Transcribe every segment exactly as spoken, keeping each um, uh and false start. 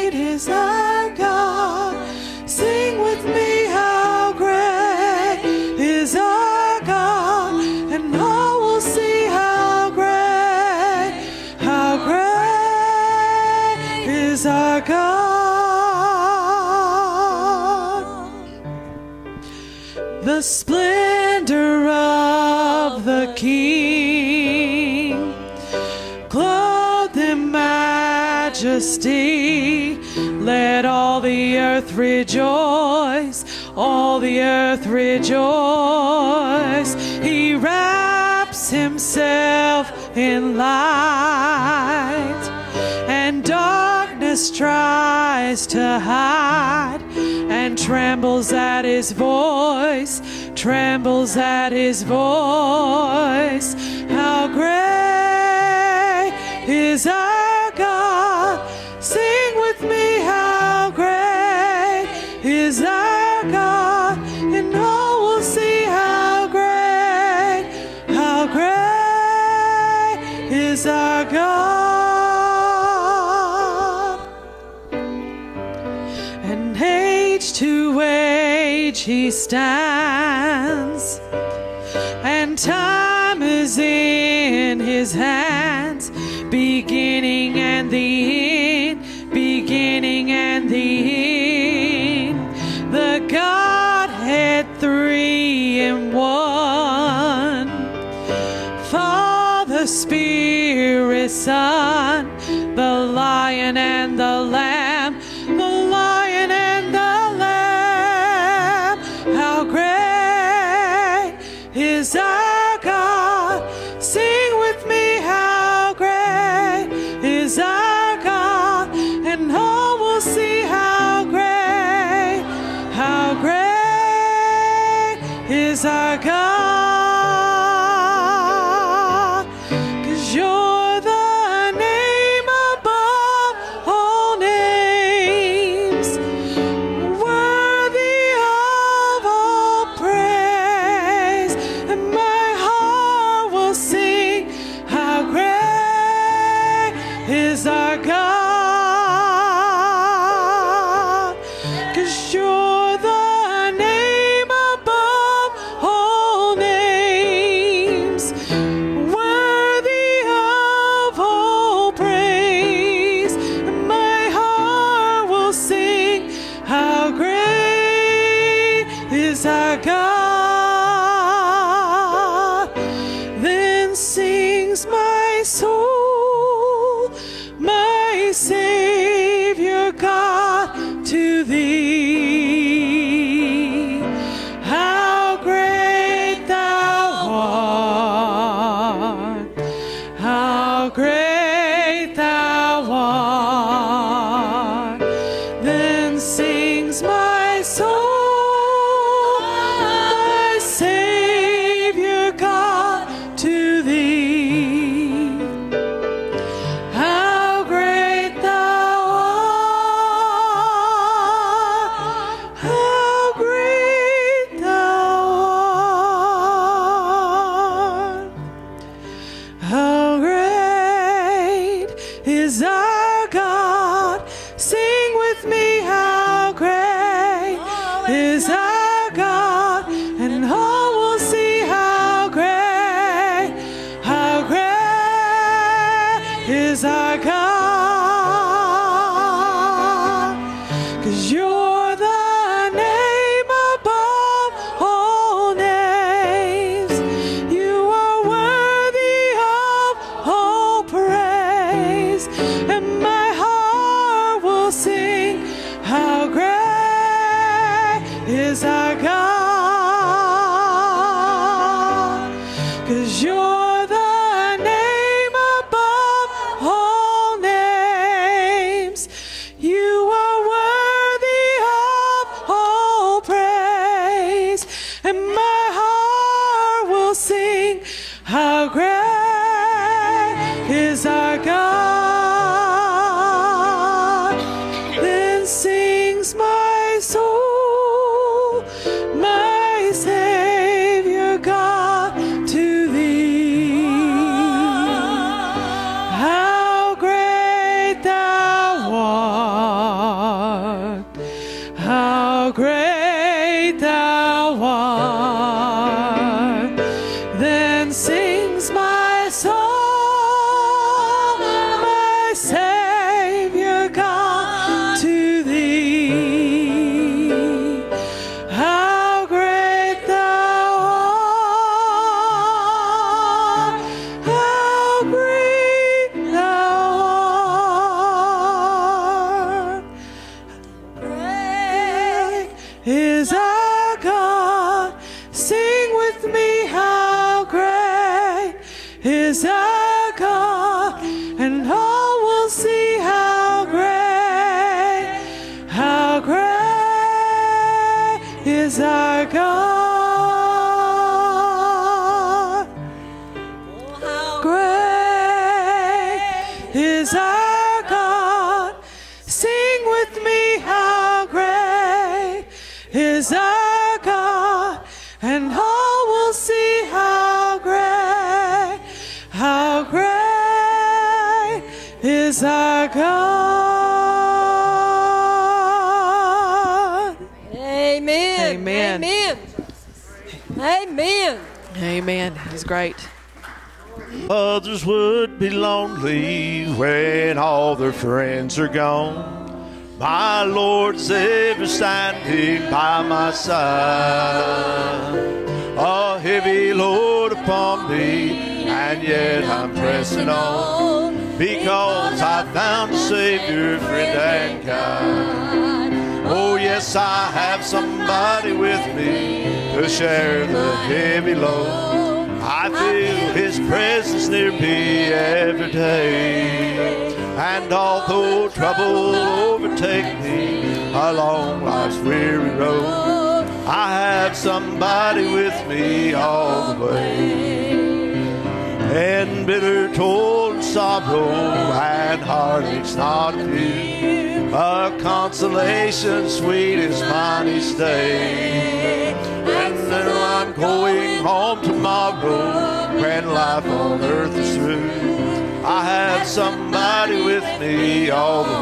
great is our God. Sing with me, how great is our God, and all will see how great, how great is our God. The splendor of the King, clothed in majesty, let all the earth rejoice, all the earth rejoice. He wraps himself in light, and darkness tries to hide, and trembles at his voice, trembles at his voice. How great is our God. Sing with me, how great is our God, and all will see how great, how great is our God. And age to age he stands, and time is in his hands, beginning and the end, beginning and the end. The Godhead three in one, Father, Spirit, Son, the Lion and the Lamb, the Lion and the Lamb. How great is our God. Sing with me, how great is our God, and all will see how great, how great is our God. 'Cause you're the name above all names, worthy of all praise, and my heart will sing how great is our God. 'Cause you're the name above all names, worthy of all praise, and my heart will sing how great is our God. Then sings my soul, my Savior God, to thee. How great thou art, how great thou art. Then sings my soul, my Savior God, to thee. How great thou art, how great thou art. How great is our God. Sing with me, how great is our God, and all will see how great, how great is our God. 'Cause you're the name above all names, you are worthy of all praise, and my heart will sing how great is our God. 'Cause you're the name above all names, you are worthy of all praise, and my heart will sing how great is our God. Then sings my soul, is our God. Sing with me, how great is our God, and all will see how great, how great is our God. How great is our God. Sing with me, how great is our God, and all will see how great, how great is our God. Amen. Amen. Amen. Amen. Amen. He's great. Others would be lonely when all their friends are gone. My Lord's ever standing by my side. A heavy load upon me, and yet I'm pressing on, because I found a Savior, friend and kind. Oh yes, I have somebody with me to share the heavy load. I feel His presence near me every day. And although trouble overtake me along life's weary road, I have somebody with me all the way. And bitter toil and sorrow and heartaches not few, a consolation sweet as mine each day. And then I'm going home tomorrow when life on earth is through, I have somebody with me all the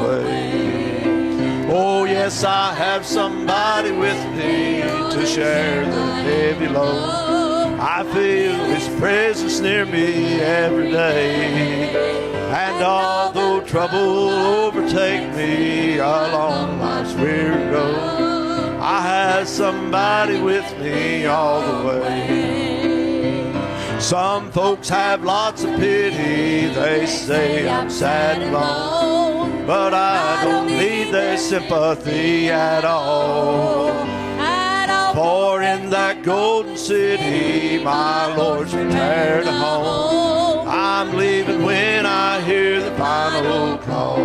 way. Oh yes, I have somebody with me to share the heavy load. I feel His presence near me every day. And although trouble overtake me along life's weary road, I have somebody with me all the way. Some folks have lots of pity, they say I'm sad and alone, but I don't need their sympathy at all. For in that golden city, my Lord's prepared a home. I'm leaving when I hear the final call.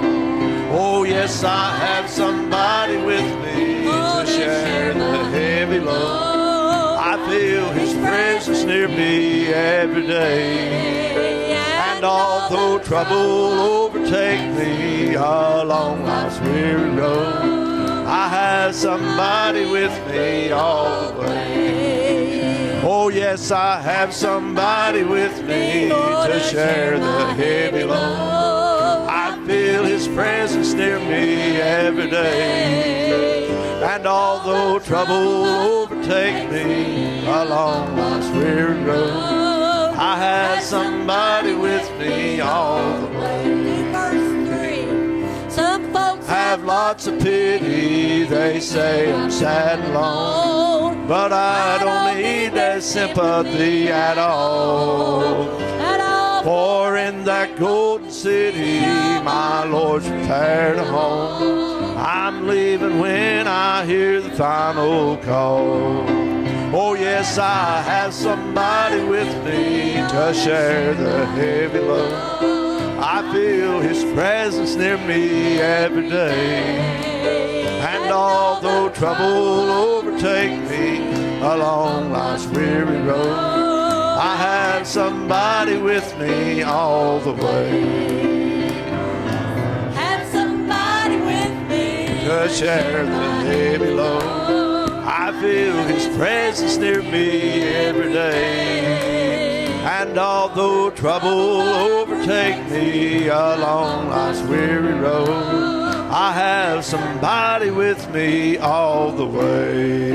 Oh yes, I have somebody with me to share the heavy load. I feel His presence near me every day. And although trouble overtake me along life's weary road, I have somebody with me all the way. Oh yes, I have somebody with me to share the heavy load. I feel His presence near me every day. And although trouble overtake me along life's weary road, I have somebody with me all the way. Verse three. Some folks Have lots of pity, they say I'm sad and alone, but I don't need their sympathy at all. at all. For in that golden city, my Lord's prepared a home. I'm leaving when I hear the final call. Oh yes, I have somebody with me to share the heavy load. I feel His presence near me every day. And although trouble overtake me along life's weary road, I have somebody with me all the way. Have somebody with me To share the heavy load, I feel His presence near me every day. And although trouble overtake me along life's weary road, I have somebody with me all the way.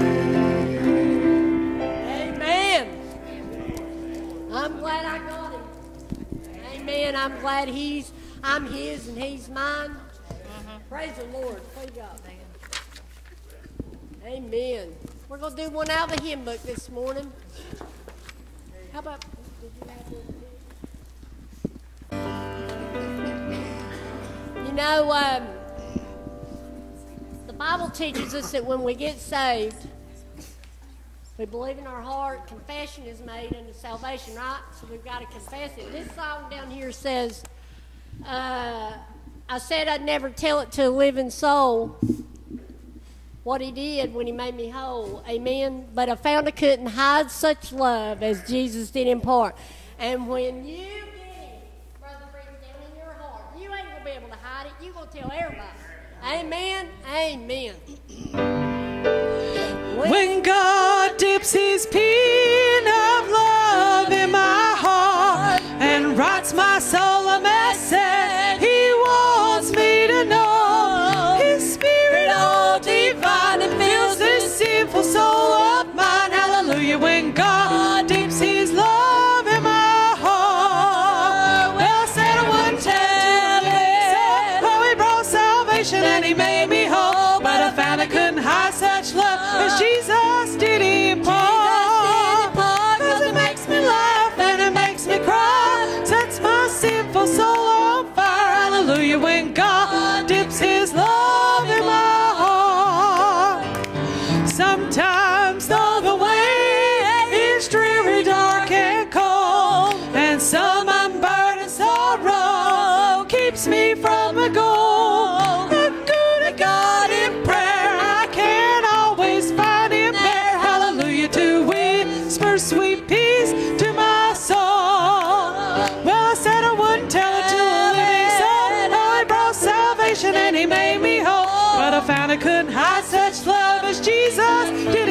Amen. I'm glad I got him. Amen. I'm glad he's, I'm his and he's mine. Mm-hmm. Praise the Lord. Praise God. Amen. We're going to do one out of the hymn book this morning. How about, did you have one? You know, um, the Bible teaches us that when we get saved, we believe in our heart, confession is made unto salvation, right? So we've got to confess it. This song down here says, uh, I said I'd never tell it to a living soul what he did when he made me whole. Amen. But I found I couldn't hide such love as Jesus did impart. And when you get it, Brother Brent, down in your heart, you ain't going to be able to hide it. You're going to tell everybody. Amen. Amen. When, when God dips his pen of love in my heart and writes my soul a message he wants me to know, his spirit all divine and fills this sinful soul of mine. Hallelujah. When God dips his love in my heart, well, I said I wouldn't tell it, how he brought salvation and he made me whole, but I found I couldn't hide such love as Jesus did impart. Cause it makes me laugh and it makes me cry, sets my sinful soul on fire. Hallelujah. When God dips his love in my heart. Sometimes though the way is dreary, dark and cold, and some unburdened sorrow keeps me from the goal, the good of God in prayer I can always find him there. Hallelujah. To whisper sweet peace to my soul. Well, I said I wouldn't tell it to a living soul, how he brought salvation and he made me whole, but I found I couldn't hide such love as Jesus did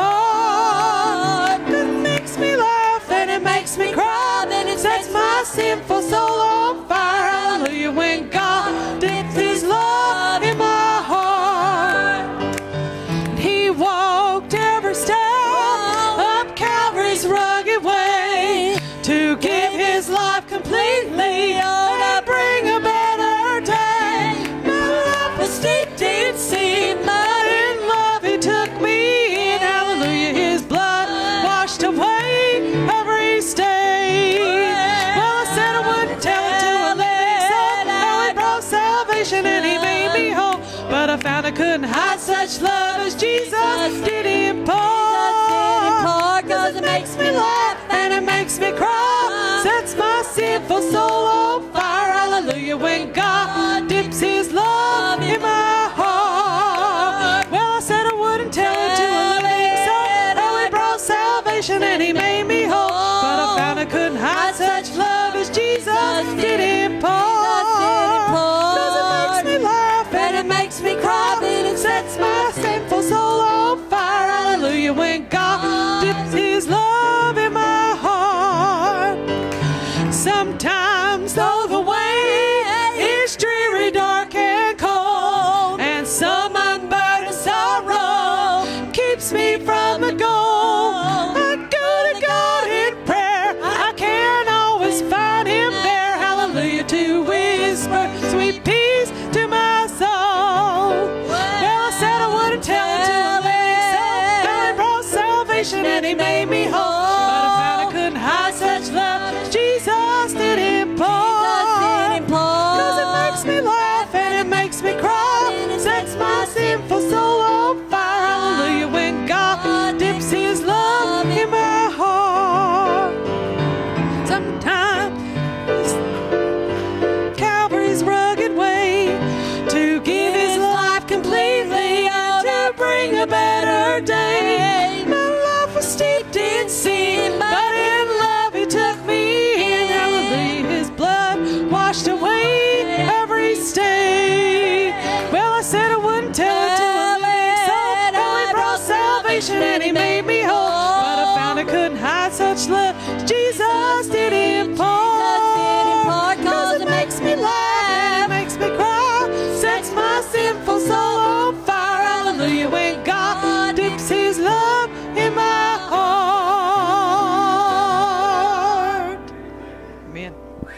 impart. It makes me laugh and it makes me cry, then it sets my sinful soul on fire. Hallelujah. When God dips his love in my heart, he walked every step up Calvary's rugged way to give his life completely and bring a better day. My life was steeped in sin, but in love he took me in. Hallelujah. His blood washed away every stain. Well, I said I wouldn't tell it to a living soul, how he brought salvation and he made me whole, but I found I couldn't hide such love as Jesus did impart. Cause it makes me laugh and it makes me cry, sets my sinful soul on fire. Hallelujah. When God dips his love in my heart. Well, I said I wouldn't tell it to a living soul, how he brought salvation and he made me whole, but I found I couldn't hide such love as Jesus did impart. Cause it makes me laugh and it makes me cry, then it sets my sinful soul on fire. Hallelujah. When God dips his love in my heart. Sometimes though the way is dreary, dark and cold, and some unburdened sorrow keeps me from the goal, I go to God in prayer, I can always find him there. Hallelujah. To whisper sweet peace to my soul. Well, I said I wouldn't tell it to a living soul, how he brought salvation and he made me whole, but I found I couldn't hide such love as Jesus did impart. Cause it makes me laugh and it makes me cry, sets my sinful soul on fire. Hallelujah. When God dips his love in my heart. Sometimes Calvary's rugged way to give his life completely and to bring a better day. My life was steeped in sin, but in love he took me in. Hallelujah. His blood washed away every stain. Well, I said I wouldn't tell it to a living soul, how he brought salvation and he made me whole, but I found I couldn't hide such love Jesus did impart. Cause it makes me laugh, it makes me cry, sets my sinful soul on fire. Hallelujah. When God dips his love in my heart. Amen.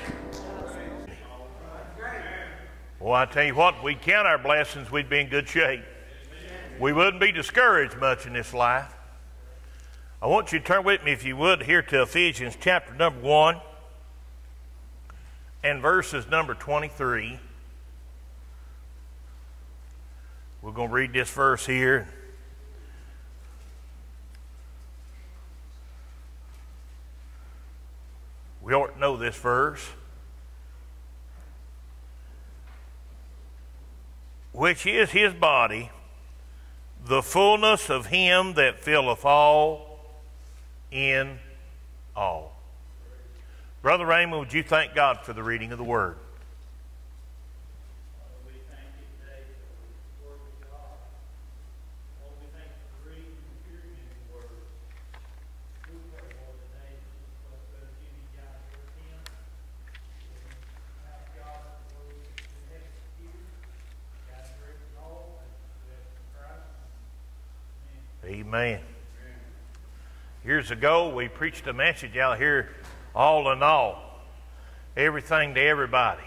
Well, I tell you what, if we count our blessings, we'd be in good shape. We wouldn't be discouraged much in this life. I want you to turn with me, if you would, here to Ephesians chapter number one and verses number twenty-three. We're going to read this verse here. We ought to know this verse. Which is his body, the fullness of him that filleth all in all. Brother Raymond, would you thank God for the reading of the Word? Amen. Years ago, we preached a message out here, all in all, everything to everybody.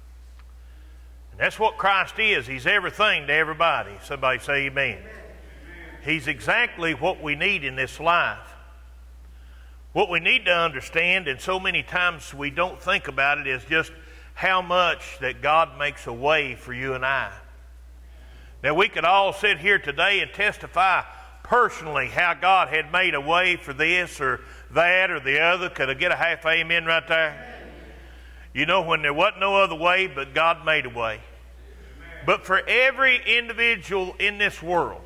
And that's what Christ is. He's everything to everybody. Somebody say amen. Amen. He's exactly what we need in this life. What we need to understand, and so many times we don't think about it, is just how much that God makes a way for you and I. Now, we could all sit here today and testify personally how God had made a way for this or that or the other. Could I get a half amen right there? Amen. You know, when there wasn't no other way, but God made a way. Amen. But for every individual in this world,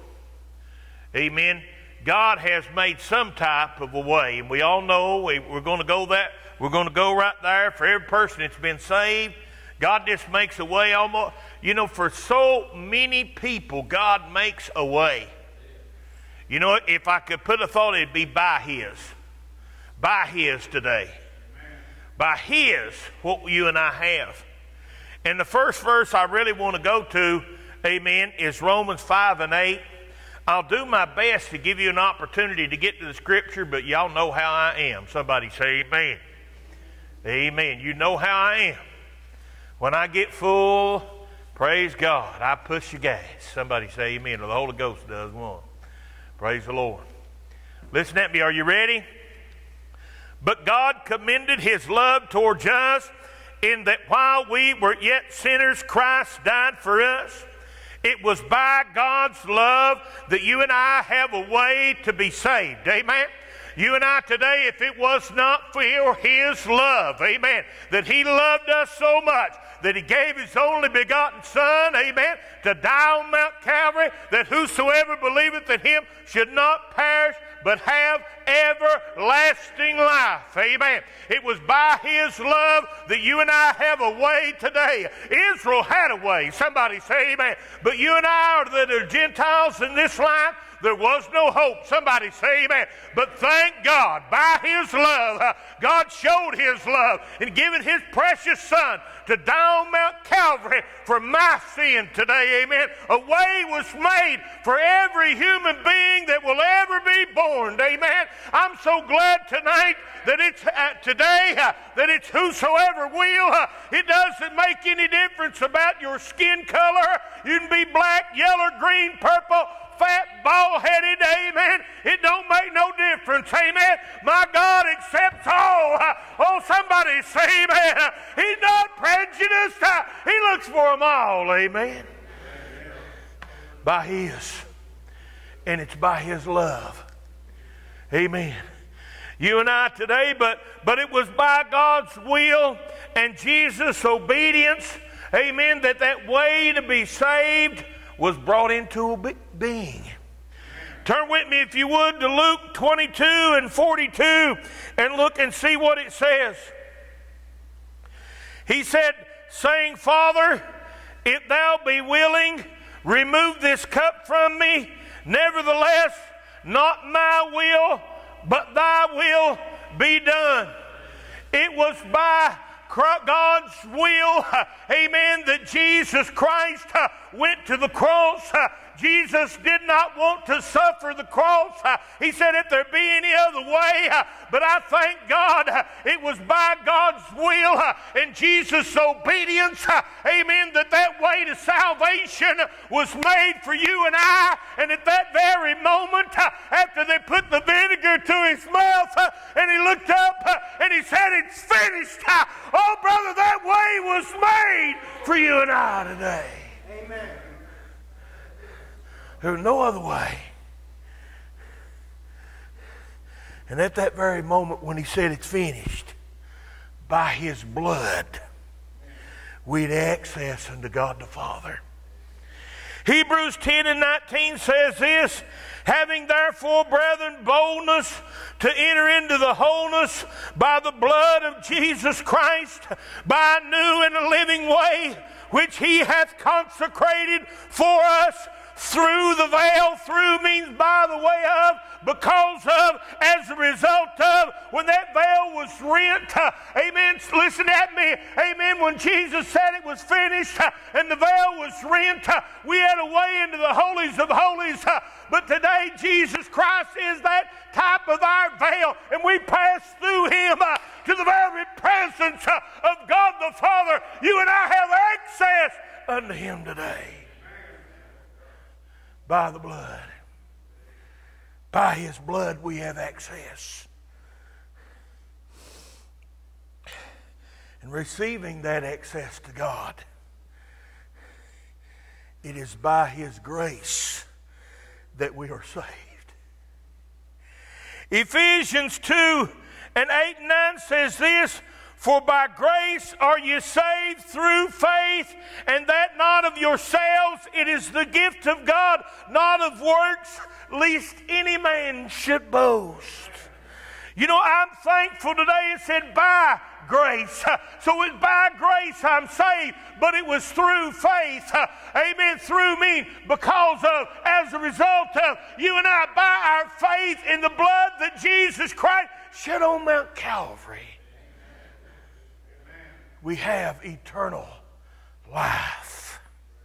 amen, God has made some type of a way. And we all know we, we're going to go that, we're going to go right there. For every person that's been saved, God just makes a way almost. You know, for so many people, God makes a way. You know, if I could put a thought, it'd be by His. By His today. Amen. By His, what you and I have. And the first verse I really want to go to, amen, is Romans five and eight. I'll do my best to give you an opportunity to get to the Scripture, but y'all know how I am. Somebody say amen. Amen. You know how I am. When I get full, praise God, I push the gas. Somebody say amen, or the Holy Ghost does one. Praise the Lord. Listen at me. Are you ready? But God commended His love towards us in that while we were yet sinners, Christ died for us. It was by God's love that you and I have a way to be saved. Amen. You and I today, if it was not for His love, amen, that He loved us so much that He gave His only begotten Son, amen, to die on Mount Calvary, that whosoever believeth in Him should not perish but have everlasting life. Amen. It was by His love that you and I have a way today. Israel had a way. Somebody say amen. But you and I, that are Gentiles in this life, there was no hope. Somebody say amen. But thank God, by His love, uh, God showed His love in giving His precious Son to die on Mount Calvary for my sin today. Amen. A way was made for every human being that will ever be born. Amen. I'm so glad tonight that it's uh, today uh, that it's whosoever will. Uh, it doesn't make any difference about your skin color. You can be black, yellow, green, purple, fat, bald-headed, amen. It don't make no difference, amen. My God accepts all. Oh, somebody say amen. He's not prejudiced. He looks for them all, amen. By His. And it's by His love. Amen. You and I today, but, but it was by God's will and Jesus' obedience, amen, that that way to be saved was brought into being. Turn with me, if you would, to Luke twenty-two and forty-two and look and see what it says. He said, saying, Father, if thou be willing, remove this cup from me. Nevertheless, not my will, but thy will be done. It was by God's will, amen, that Jesus Christ went to the cross. Jesus did not want to suffer the cross. He said, if there be any other way, but I thank God it was by God's will and Jesus' obedience, amen, that that way to salvation was made for you and I. And at that very moment, after they put the vinegar to his mouth, and he looked up and he said, it's finished. Oh, brother, that way was made for you and I today. Amen. There was no other way. And at that very moment when he said it's finished, by his blood, we'd access unto God the Father. Hebrews ten and nineteen says this, having therefore, brethren, boldness to enter into the wholeness by the blood of Jesus Christ, by a new and a living way, which he hath consecrated for us through the veil. Through means by the way of, because of, as a result of, when that veil was rent. Uh, amen. Listen at me. Amen. When Jesus said it was finished uh, and the veil was rent, uh, we had a way into the holies of holies. Uh, but today Jesus Christ is that type of our veil, and we pass through him uh, to the very presence uh, of God the Father. You and I have access unto him today. By the blood. By his blood we have access. And receiving that access to God, it is by his grace that we are saved. Ephesians two and eight and nine says this, for by grace are ye saved through faith, and that not of yourselves, it is the gift of God, not of works, lest any man should boast. You know, I'm thankful today it said by grace. So it's by grace I'm saved, but it was through faith. Amen. Through me, because of, as a result of, you and I, by our faith in the blood that Jesus Christ shed on Mount Calvary, we have eternal life.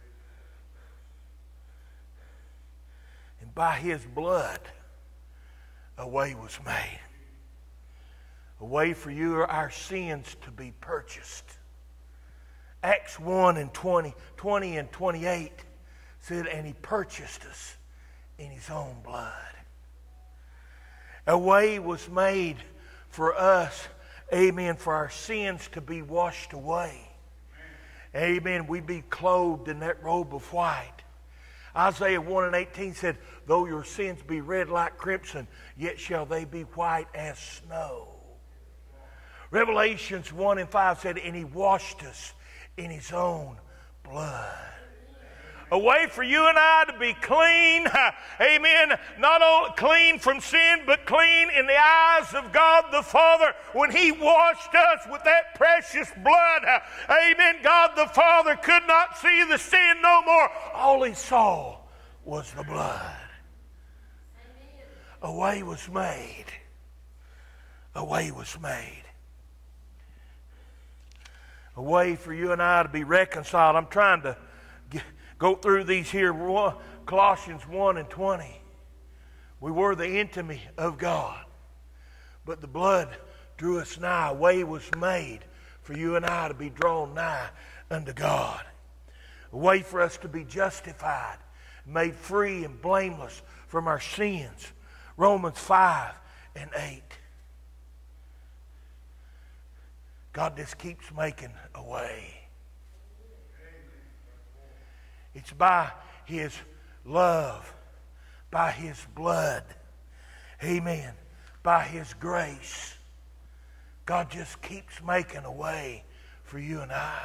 And by his blood, a way was made. A way for you or our sins to be purchased. Acts one and twenty, twenty and twenty-eight said, and he purchased us in his own blood. A way was made for us, amen, for our sins to be washed away. Amen. We be clothed in that robe of white. Isaiah one and eighteen said, though your sins be red like crimson, yet shall they be white as snow. Revelations one and five said, and he washed us in his own blood. A way for you and I to be clean, amen, not only clean from sin, but clean in the eyes of God the Father. When he washed us with that precious blood, amen, God the Father could not see the sin no more. All he saw was the blood. A way was made. A way was made. A way for you and I to be reconciled. I'm trying to get, go through these here, Colossians one and twenty. We were the intimacy of God, but the blood drew us nigh. A way was made for you and I to be drawn nigh unto God. A way for us to be justified, made free and blameless from our sins. Romans five and eight. God just keeps making a way. It's by his love, by his blood, amen, by his grace. God just keeps making a way for you and I.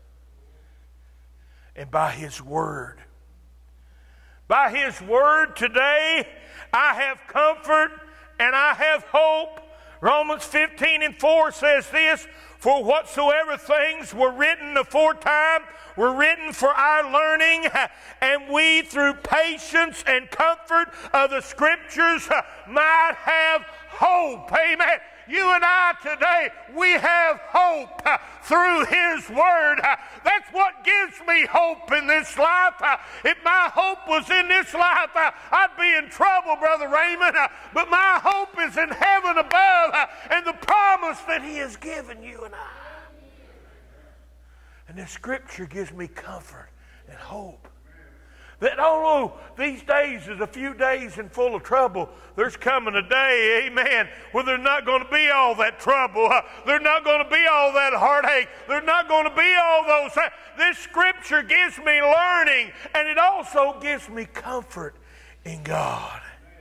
And by his word. By his word today, I have comfort and I have hope. Romans fifteen and four says this, for whatsoever things were written aforetime were written for our learning, and we through patience and comfort of the Scriptures might have hope. Amen. You and I today, we have hope uh, through his word. Uh, that's what gives me hope in this life. Uh, if my hope was in this life, uh, I'd be in trouble, Brother Raymond. Uh, but my hope is in heaven above uh, and the promise that he has given you and I. And the Scripture gives me comfort and hope. That although these days is a few days and full of trouble, there's coming a day, amen, where there's not going to be all that trouble. Uh, there's not going to be all that heartache. There's not going to be all those things. This scripture gives me learning, and it also gives me comfort in God.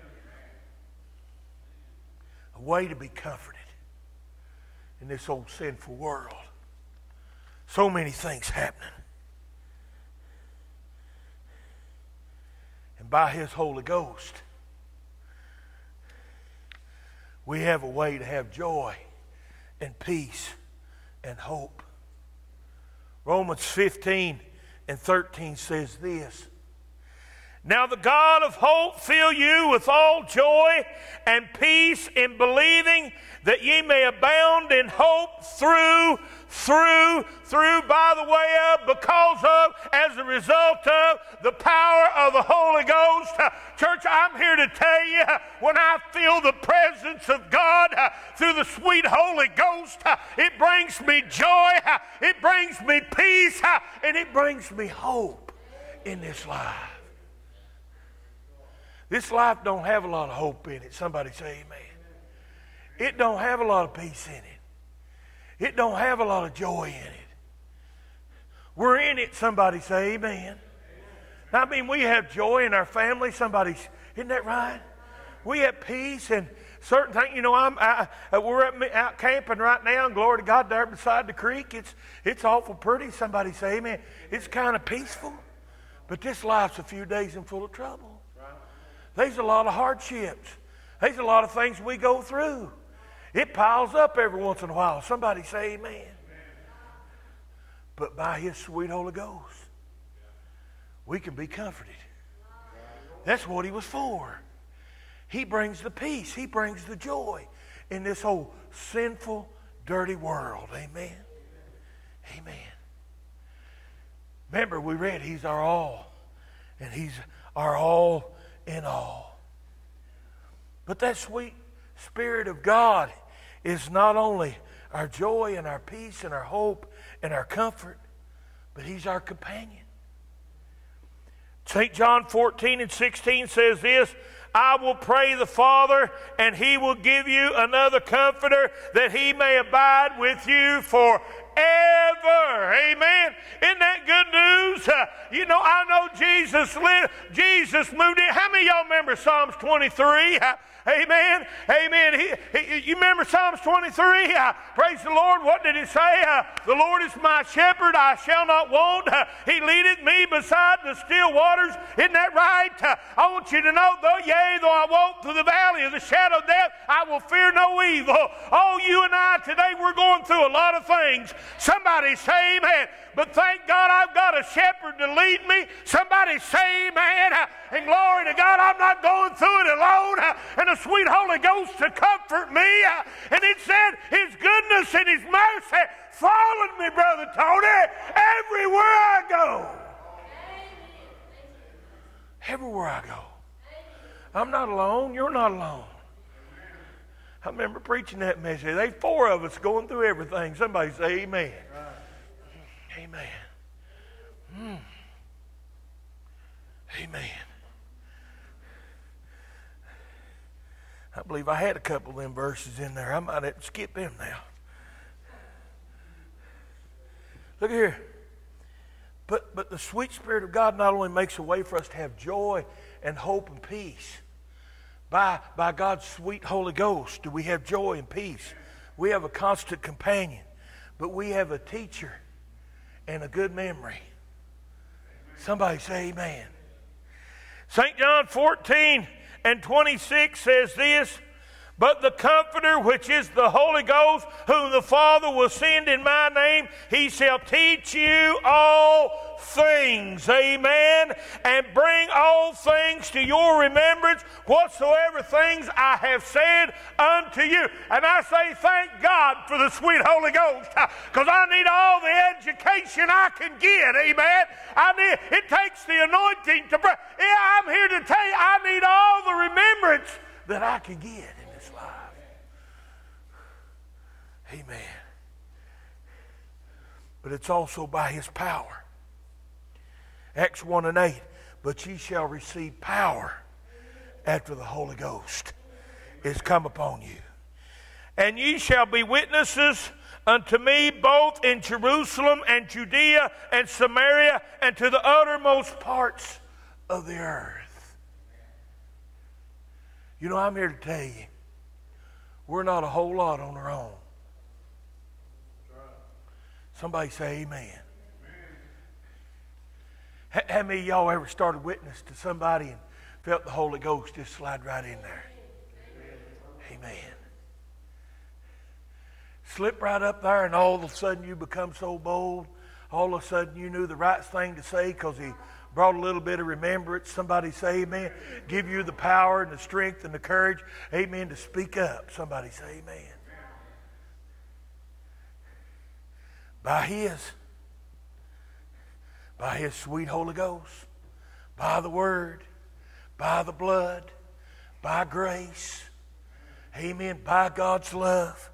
A way to be comforted in this old sinful world. So many things happening. And by His Holy Ghost, we have a way to have joy and peace and hope. Romans fifteen and thirteen says this. Now the God of hope fill you with all joy and peace in believing, that ye may abound in hope through, through, through, by the way of, because of, as a result of the power of the Holy Ghost. Uh, church, I'm here to tell you, uh, when I feel the presence of God uh, through the sweet Holy Ghost, uh, it brings me joy, uh, it brings me peace, uh, and it brings me hope in this life. This life don't have a lot of hope in it. Somebody say amen. It don't have a lot of peace in it. It don't have a lot of joy in it. We're in it. Somebody say amen. Now, I mean, we have joy in our family. Somebody's, isn't that right? We have peace and certain things. You know, I'm, I, we're out, out camping right now, and glory to God, there beside the creek. It's, it's awful pretty. Somebody say amen. It's kind of peaceful. But this life's a few days and full of trouble. There's a lot of hardships. There's a lot of things we go through. It piles up every once in a while. Somebody say amen. Amen. But by His sweet Holy Ghost, we can be comforted. That's what He was for. He brings the peace. He brings the joy in this whole sinful, dirty world. Amen. Amen. Remember, we read He's our all. And He's our all in all. But that sweet Spirit of God is not only our joy and our peace and our hope and our comfort, but He's our companion. Saint John fourteen and sixteen says this, I will pray the Father, and He will give you another comforter, that He may abide with you forever. Amen. Isn't that good news? Uh, you know, I know Jesus lived, Jesus moved in. How many of y'all remember Psalms twenty-three? Uh, Amen. Amen. He, he, you remember Psalms twenty-three? Uh, praise the Lord. What did it say? Uh, the Lord is my shepherd. I shall not want. Uh, he leadeth me beside the still waters. Isn't that right? Uh, I want you to know, though, yea, though I walk through the valley of the shadow of death, I will fear no evil. Oh, you and I today, we're going through a lot of things. Somebody say amen. But thank God I've got a shepherd to lead me. Somebody say amen. And glory to God, I'm not going through it alone. And the sweet Holy Ghost to comfort me. And it said His goodness and His mercy followed me, Brother Tony, everywhere I go. Everywhere I go. I'm not alone. You're not alone. I remember preaching that message. There's four of us going through everything. Somebody say amen. Amen. Mm. Amen. I believe I had a couple of them verses in there. I might have to skip them now. Look here. But, but the sweet Spirit of God not only makes a way for us to have joy and hope and peace. By, by God's sweet Holy Ghost do we have joy and peace. We have a constant companion. But we have a teacher and a good memory. Somebody say amen. Saint John fourteen and twenty-six says this, but the Comforter, which is the Holy Ghost, whom the Father will send in my name, He shall teach you all things, amen, and bring all things to your remembrance, whatsoever things I have said unto you. And I say thank God for the sweet Holy Ghost, because I need all the education I can get, amen. I need, it takes the anointing to bring. Yeah, I'm here to tell you, I need all the remembrance that I can get in this life. Amen. But it's also by His power. Acts one and eight. but ye shall receive power after the Holy Ghost is come upon you. And ye shall be witnesses unto me both in Jerusalem and Judea and Samaria and to the uttermost parts of the earth. You know, I'm here to tell you, we're not a whole lot on our own. Somebody say amen. Amen. How many of y'all ever started witness to somebody and felt the Holy Ghost just slide right in there? Amen. Amen. Slip right up there and all of a sudden you become so bold. All of a sudden you knew the right thing to say because he brought a little bit of remembrance. Somebody say amen. Give you the power and the strength and the courage, amen, to speak up. Somebody say amen. By his, by his sweet Holy Ghost, by the word, by the blood, by grace, amen, by God's love.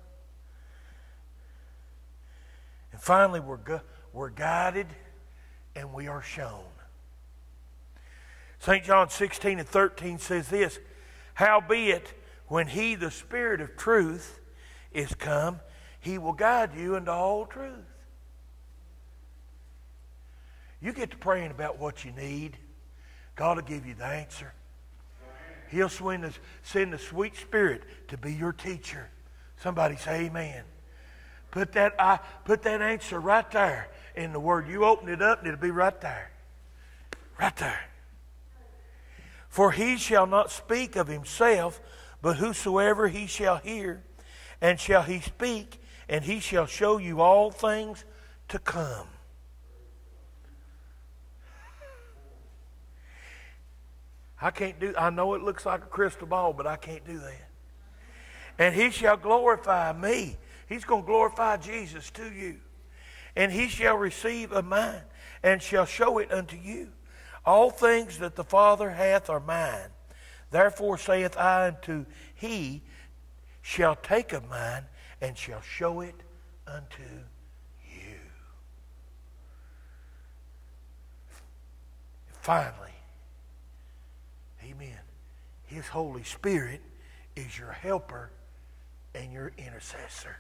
And finally, we're, gu- we're guided and we are shown. Saint John sixteen and thirteen says this, howbeit, when he, the Spirit of truth, is come, he will guide you into all truth. You get to praying about what you need, God will give you the answer. He'll send the, send the sweet Spirit to be your teacher. Somebody say amen. Put that, I, put that answer right there in the Word. You open it up and it'll be right there. Right there. For he shall not speak of himself, but whosoever he shall hear, and shall he speak, and he shall show you all things to come. I can't do, I know it looks like a crystal ball, but I can't do that. And he shall glorify me. He's going to glorify Jesus to you. And he shall receive of mine, and shall show it unto you. All things that the Father hath are mine. Therefore saith I unto he, shall take of mine, and shall show it unto you. Finally, amen, his Holy Spirit is your helper and your intercessor.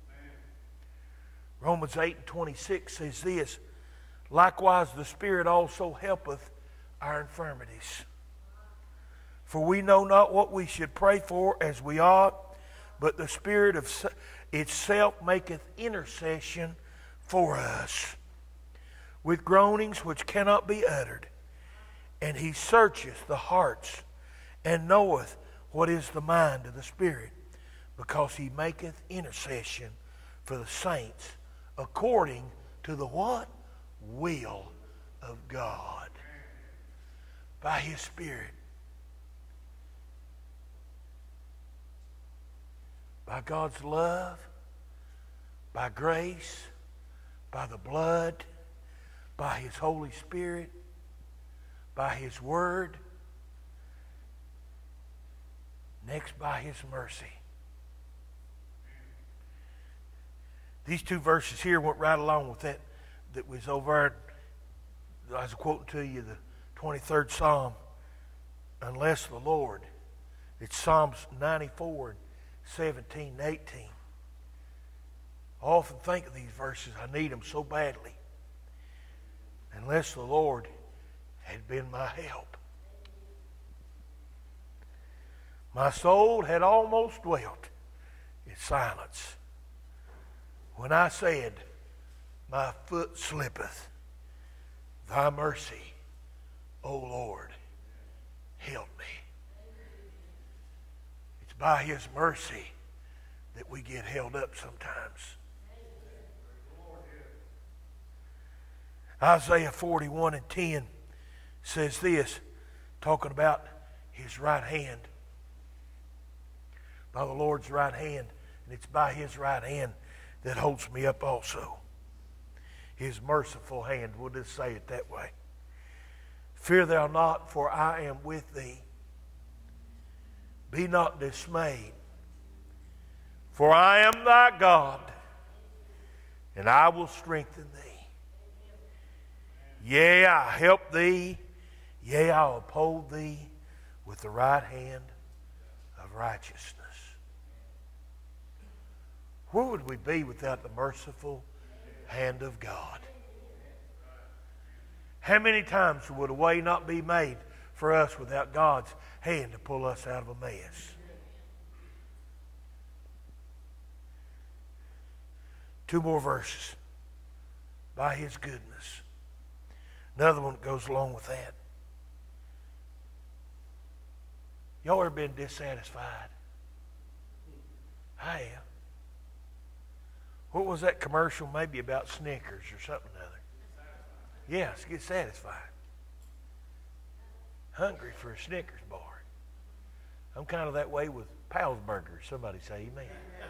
Romans eight and twenty-six says this, likewise the Spirit also helpeth our infirmities. For we know not what we should pray for as we ought, but the Spirit of itself maketh intercession for us with groanings which cannot be uttered. And he searcheth the hearts and knoweth what is the mind of the Spirit, because he maketh intercession for the saints according to the what? Will of God. By his Spirit. By God's love, by grace, by the blood, by his Holy Spirit, by his word, next by his mercy. These two verses here went right along with that that was over, I was quoting to you the twenty-third Psalm, unless the Lord. It's Psalms ninety-four and seventeen and eighteen. I often think of these verses. I need them so badly. Unless the Lord had been my help, my soul had almost dwelt in silence when I said, my foot slippeth. Thy mercy, O Lord, help me. It's by his mercy that we get held up sometimes. Isaiah forty-one and ten says this, talking about his right hand. By the Lord's right hand, and it's by his right hand that holds me up also. His merciful hand, we'll just say it that way. Fear thou not, for I am with thee. Be not dismayed, for I am thy God, and I will strengthen thee. Yea, I help thee. Yea, I'll uphold thee with the right hand of righteousness. Where would we be without the merciful hand of God? How many times would a way not be made for us without God's hand to pull us out of a mess? Two more verses. By His goodness. Another one that goes along with that. Y'all ever been dissatisfied? I am. What was that commercial maybe about Snickers or something or other? Yes, get satisfied. Hungry for a Snickers bar. I'm kind of that way with Pal's Burgers. Somebody say amen.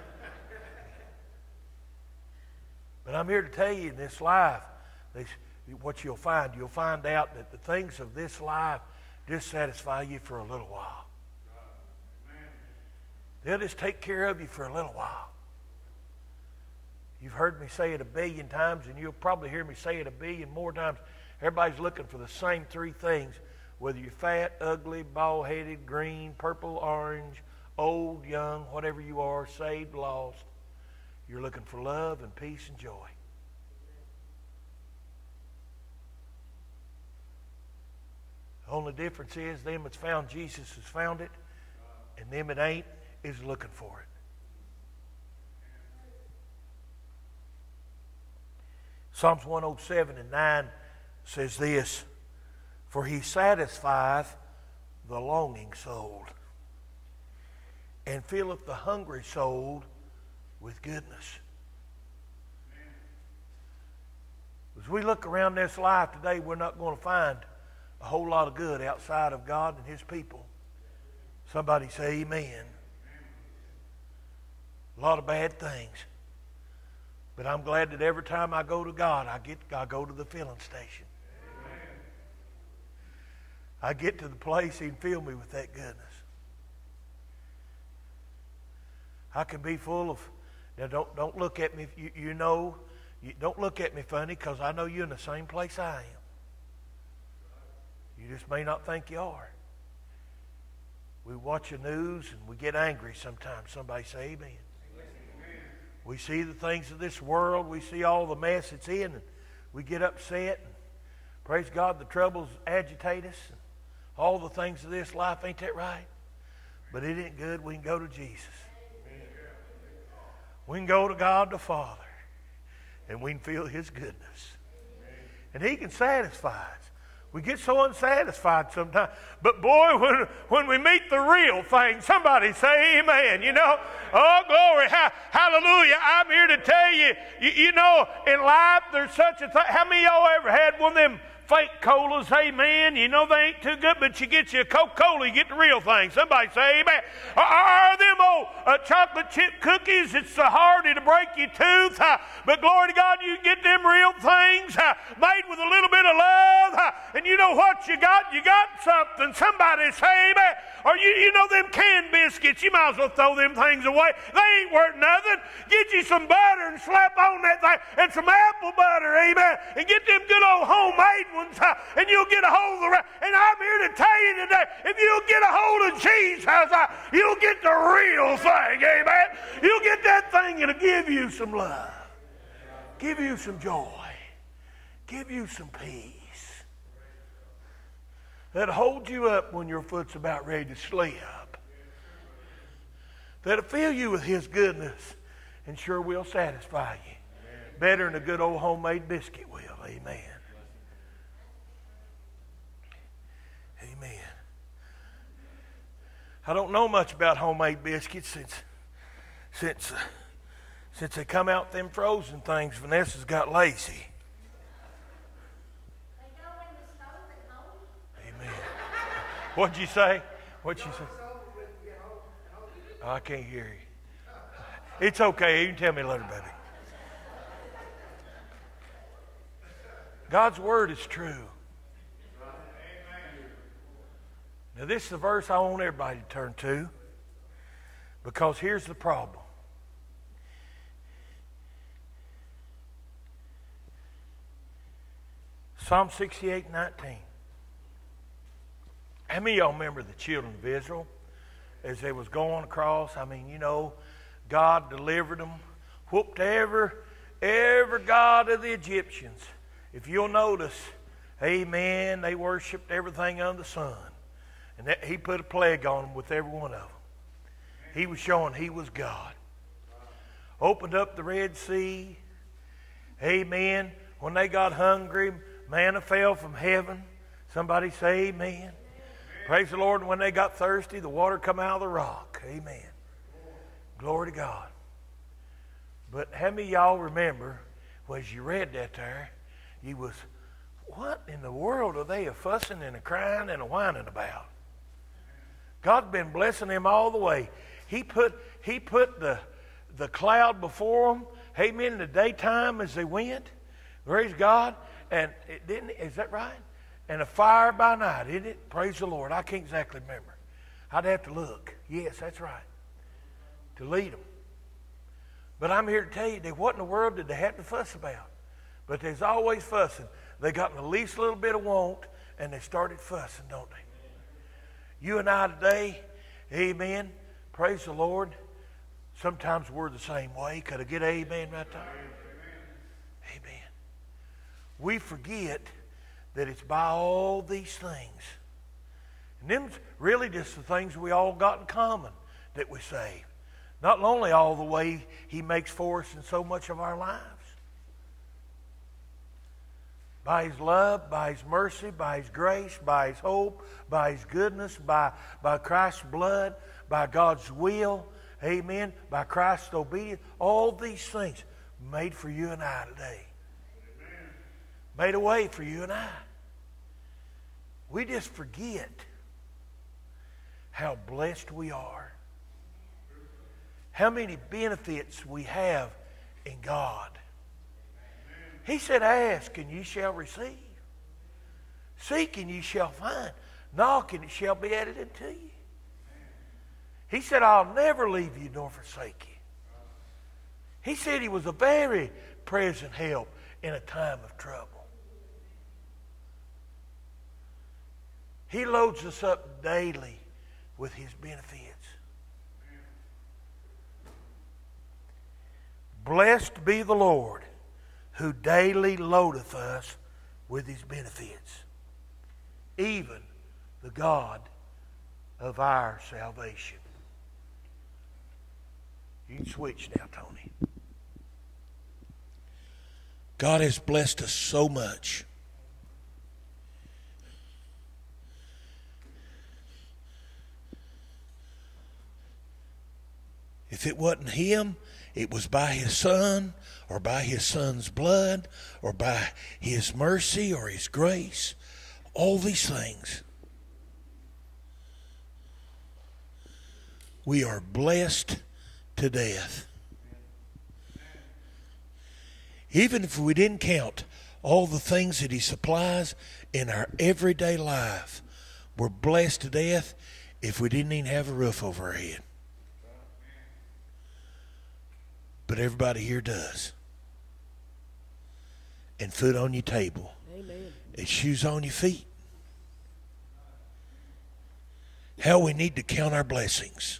But I'm here to tell you in this life, this, what you'll find, you'll find out that the things of this life dissatisfy you for a little while. They'll just take care of you for a little while. You've heard me say it a billion times, and you'll probably hear me say it a billion more times. Everybody's looking for the same three things, whether you're fat, ugly, bald-headed, green, purple, orange, old, young, whatever you are, saved, lost. You're looking for love and peace and joy. The only difference is them that's found Jesus has found it, and them that ain't is looking for it. Psalms one oh seven and nine says this, for He satisfieth the longing soul, and filleth the hungry soul with goodness. As we look around this life today, we're not going to find a whole lot of good outside of God and His people. Somebody say amen. A lot of bad things. But I'm glad that every time I go to God, I get I go to the filling station. Amen. I get to the place He can fill me with that goodness. I can be full of, now don't don't look at me, you, you know, you, don't look at me funny, because I know you're in the same place I am. You just may not think you are. We watch the news and we get angry sometimes. Somebody say amen. We see the things of this world. We see all the mess it's in, and we get upset. And praise God, the troubles agitate us. And all the things of this life, ain't that right? But it ain't good. We can go to Jesus. We can go to God the Father, and we can feel His goodness. And He can satisfy us. We get so unsatisfied sometimes. But boy, when, when we meet the real thing, somebody say amen. You know, oh glory, ha, hallelujah. I'm here to tell you, you, you know, in life there's such a thing. How many of y'all ever had one of them fake colas? Amen. You know they ain't too good, but you get you a Coca-Cola, you get the real thing. Somebody say amen. Or, or them old uh, chocolate chip cookies, it's so hardy to break your tooth. Uh, but glory to God, you get them real things uh, made with a little bit of love. Uh, and you know what you got? You got something. Somebody say amen. Or you, you know them canned biscuits, you might as well throw them things away. They ain't worth nothing. Get you some butter and slap on that thing, and some apple butter, amen. And get them good old homemade ones, uh, and you'll get a hold of the rest. And I'm here to tell you today, if you'll get a hold of Jesus, uh, you'll get the real thing, amen. You'll get that thing that'll give you some love, give you some joy, give you some peace. That'll hold you up when your foot's about ready to slip. That'll fill you with His goodness and sure will satisfy you. Amen. Better than a good old homemade biscuit will. Amen. Amen. I don't know much about homemade biscuits since since uh, since they come out them frozen things. Vanessa's got lazy. What'd you say? What'd you say? Oh, I can't hear you. It's okay. You can tell me later, baby. God's Word is true. Now, this is the verse I want everybody to turn to, because here's the problem. Psalm sixty-eight nineteen. How many of y'all remember the children of Israel as they was going across? I mean, you know, God delivered them, whooped every, every god of the Egyptians. If you'll notice, amen, they worshiped everything under the sun. And that, he put a plague on them with every one of them. He was showing he was God. Opened up the Red Sea. Amen. When they got hungry, manna fell from heaven. Somebody say amen. Amen. Praise the Lord. And when they got thirsty, the water come out of the rock. Amen. Glory to God. But how many of y'all remember, well, as you read that there, you was, what in the world are they a fussing and a crying and a whining about? God's been blessing them all the way. He put, he put the, the cloud before them, amen, in the daytime as they went. Praise God. And it didn't, is that right? And a fire by night, isn't it? Praise the Lord. I can't exactly remember. I'd have to look. Yes, that's right. To lead them. But I'm here to tell you that what in the world did they have to fuss about? But there's always fussing. They got in the least little bit of want, and they started fussing, don't they? You and I today, amen, praise the Lord. Sometimes we're the same way. Could I get an amen right there? Amen. Amen. We forget that it's by all these things. And them's really just the things we all got in common that we save. Not only all the way he makes for us in so much of our lives. By his love, by his mercy, by his grace, by his hope, by his goodness, by, by Christ's blood, by God's will, amen, by Christ's obedience. All these things made for you and I today. Amen. Made a way for you and I. We just forget how blessed we are. How many benefits we have in God. He said, ask and ye shall receive. Seek and ye shall find. Knock and it shall be added unto you. He said, I'll never leave you nor forsake you. He said he was a very present help in a time of trouble. He loads us up daily with his benefits. Blessed be the Lord, who daily loadeth us with his benefits, even the God of our salvation. You can switch now, Tony. God has blessed us so much. If it wasn't him, it was by his Son, or by his Son's blood, or by his mercy or his grace. All these things. We are blessed to death. Even if we didn't count all the things that he supplies in our everyday life, we're blessed to death if we didn't even have a roof over our head. But everybody here does. And food on your table. Amen. And shoes on your feet. How we need to count our blessings.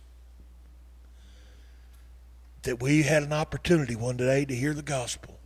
That we had an opportunity one day to hear the gospel.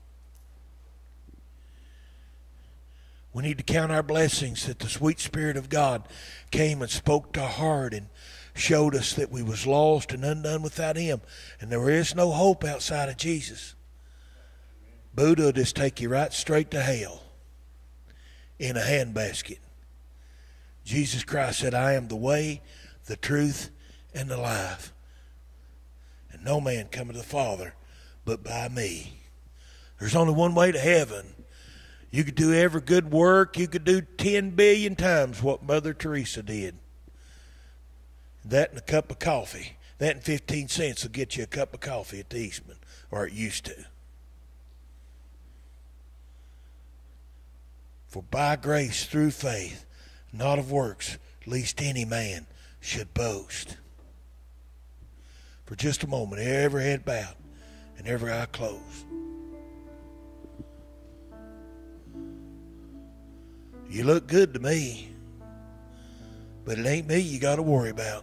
We need to count our blessings that the sweet Spirit of God came and spoke to our heart and showed us that we was lost and undone without him. And there is no hope outside of Jesus. Buddha will just take you right straight to hell in a handbasket. Jesus Christ said, I am the way, the truth, and the life. And no man cometh to the Father but by me. There's only one way to heaven. You could do every good work. You could do ten billion times what Mother Teresa did. That and a cup of coffee. That and fifteen cents will get you a cup of coffee at the Eastman, or it used to. For by grace through faith, not of works, lest any man should boast. For just a moment, every head bowed and every eye closed. You look good to me. but it ain't me you got to worry about.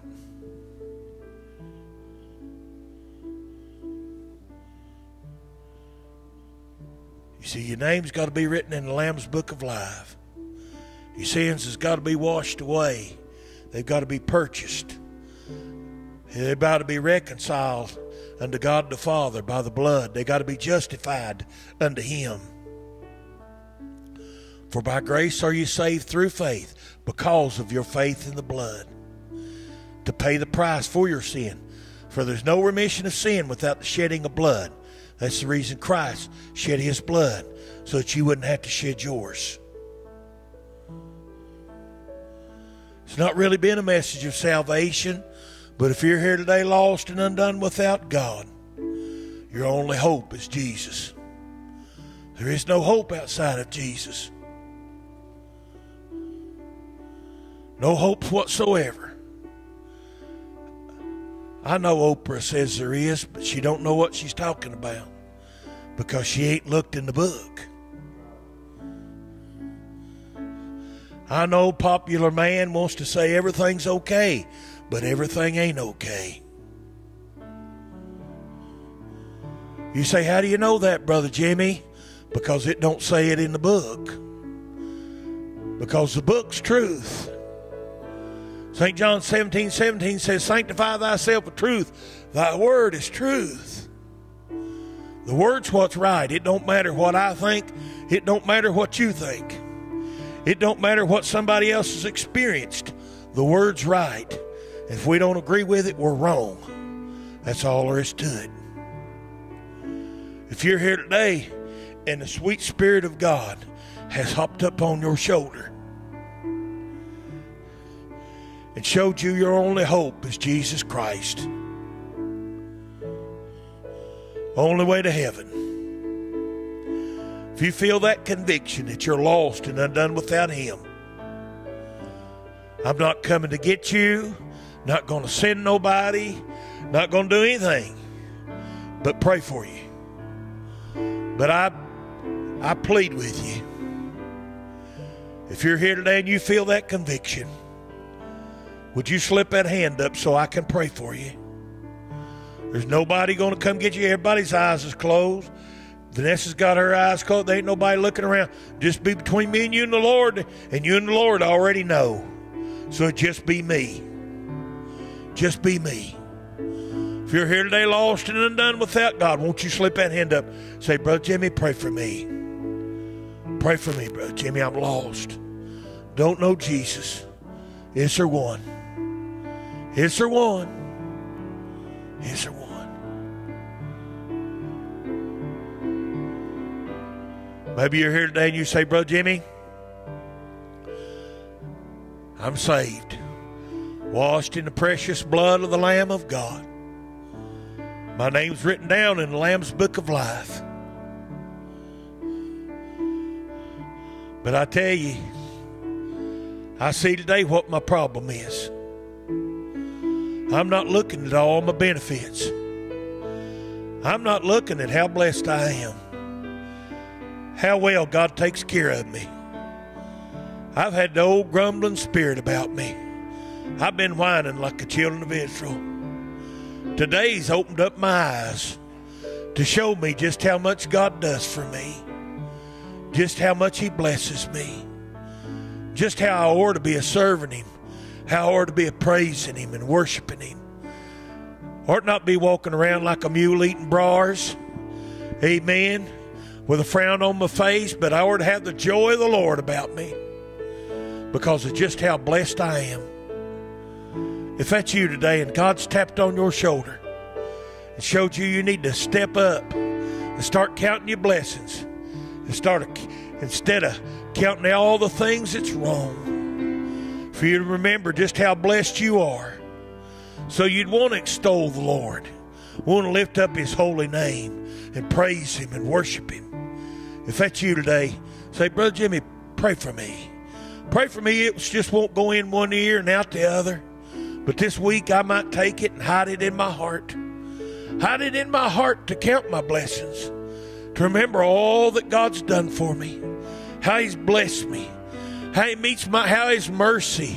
You see, your name's got to be written in the Lamb's Book of Life. Your sins has got to be washed away. They've got to be purchased. They've got to be reconciled unto God the Father by the blood. They've got to be justified unto Him. For by grace are you saved through faith, because of your faith in the blood, to pay the price for your sin. For there's no remission of sin without the shedding of blood. That's the reason Christ shed His blood, so that you wouldn't have to shed yours. It's not really been a message of salvation, but if you're here today lost and undone without God, your only hope is Jesus. There is no hope outside of Jesus. No hope whatsoever. I know Oprah says there is, but she don't know what she's talking about because she ain't looked in the book. I know Popular Man wants to say everything's okay, but everything ain't okay. You say, how do you know that, Brother Jimmy? Because it don't say it in the book. Because the book's truth. Saint John seventeen seventeen says, sanctify thyself with truth. Thy word is truth. The word's what's right. It don't matter what I think. It don't matter what you think. It don't matter what somebody else has experienced. The word's right. If we don't agree with it, we're wrong. That's all there is to it. If you're here today and the sweet Spirit of God has hopped up on your shoulder and showed you your only hope is Jesus Christ, only way to heaven. If you feel that conviction that you're lost and undone without Him, I'm not coming to get you, not going to send nobody, not going to do anything but pray for you. But I, I plead with you. If you're here today and you feel that conviction, would you slip that hand up so I can pray for you? There's nobody going to come get you. Everybody's eyes is closed. Vanessa's got her eyes closed. There ain't nobody looking around. Just be between me and you and the Lord, and you and the Lord already know. So just be me. Just be me. If you're here today lost and undone without God, won't you slip that hand up? Say, Brother Jimmy, pray for me. Pray for me, Brother Jimmy. I'm lost. Don't know Jesus. Is there one? Is there one? Is there one? Maybe you're here today and you say, Brother Jimmy, I'm saved, washed in the precious blood of the Lamb of God. My name's written down in the Lamb's Book of Life. But I tell you, I see today what my problem is. I'm not looking at all my benefits. I'm not looking at how blessed I am, how well God takes care of me. I've had the old grumbling spirit about me. I've been whining like the children of Israel. Today's opened up my eyes to show me just how much God does for me, just how much He blesses me, just how I ought to be a serving Him, how I ought to be a praising Him and worshiping Him. Ought not be walking around like a mule eating bars, amen, with a frown on my face, but I ought to have the joy of the Lord about me because of just how blessed I am. If that's you today and God's tapped on your shoulder and showed you you need to step up and start counting your blessings and start instead of counting all the things that's wrong, for you to remember just how blessed you are, so you'd want to extol the Lord, want to lift up His holy name and praise Him and worship Him. If that's you today, say, Brother Jimmy, pray for me. Pray for me. It just won't go in one ear and out the other. But this week I might take it and hide it in my heart. Hide it in my heart to count my blessings, to remember all that God's done for me, how He's blessed me, how He meets my, how His mercy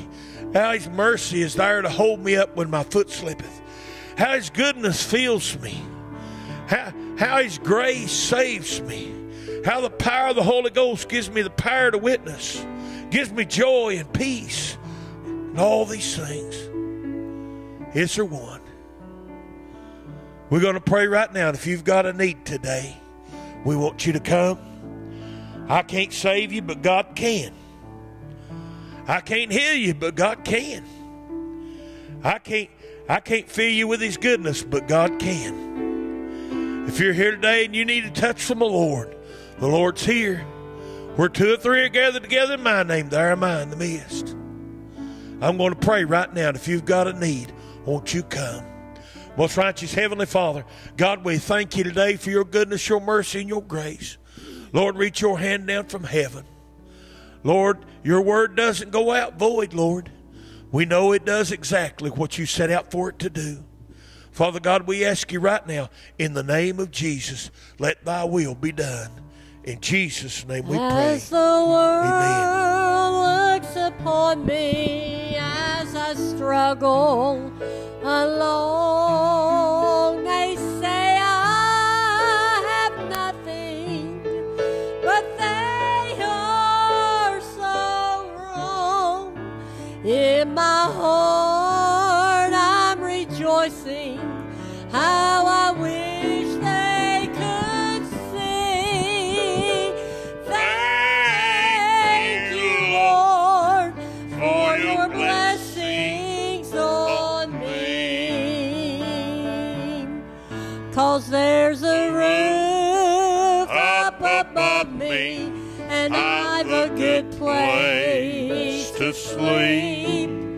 How His mercy is there to hold me up when my foot slippeth. How His goodness fills me. How, how His grace saves me. How the power of the Holy Ghost gives me the power to witness. Gives me joy and peace. And all these things. It's her one. We're going to pray right now. And if you've got a need today, we want you to come. I can't save you, but God can. I can't heal you, but God can. I can't, I can't fill you with His goodness, but God can. If you're here today and you need a touch from the Lord, the Lord's here. Where two or three are gathered together in my name, there am I in the midst. I'm going to pray right now. And if you've got a need, won't you come? Most righteous Heavenly Father, God, we thank you today for your goodness, your mercy, and your grace. Lord, reach your hand down from heaven. Lord, your word doesn't go out void, Lord. We know it does exactly what you set out for it to do. Father God, we ask you right now, in the name of Jesus, let thy will be done. In Jesus' name we pray. As the world Amen. looks upon me as I struggle alone, they say I have nothing, but they are so wrong. In my heart I'm rejoicing, how I wish they could see. Thank you, Lord, for your blessings on me. 'Cause there's a roof up above me, and I've a good place to sleep.